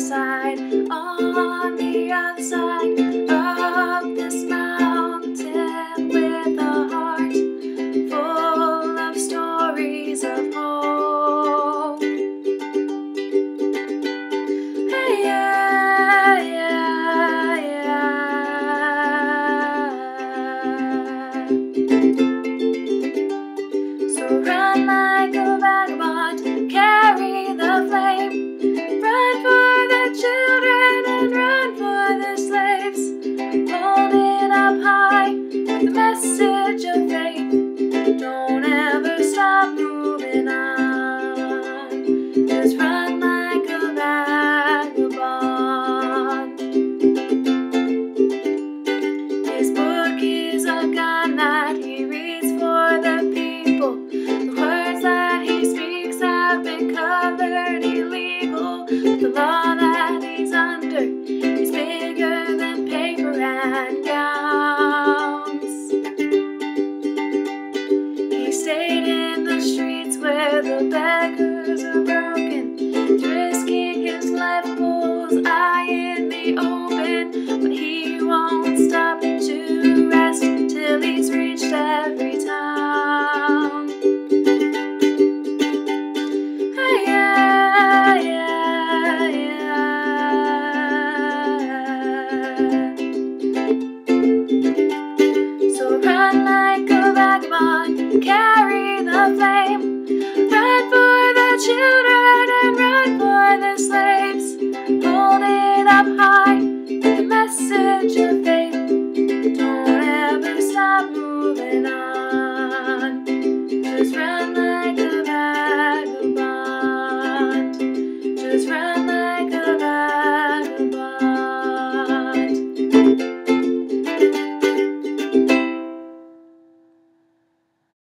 side, on the other side of this mountain, with a heart full of stories of hope. Hey, yeah, yeah, yeah. So run like a vagabond, carry the flame. Run for the children and run for the slaves. Hold it up high with the message of faith. Don't ever stop moving on. Just run like a vagabond. His book is a gun that he reads for the people. The words that he speaks have been colored illegal. The law that he's under is bigger than paper and gowns. He stayed in the streets where the beggars are broken, risking his life bullseye in the open. But he won't stop to rest till he's reached every town. Hey, yeah, yeah, yeah. So run like a vagabond, carry the flame. Run for the children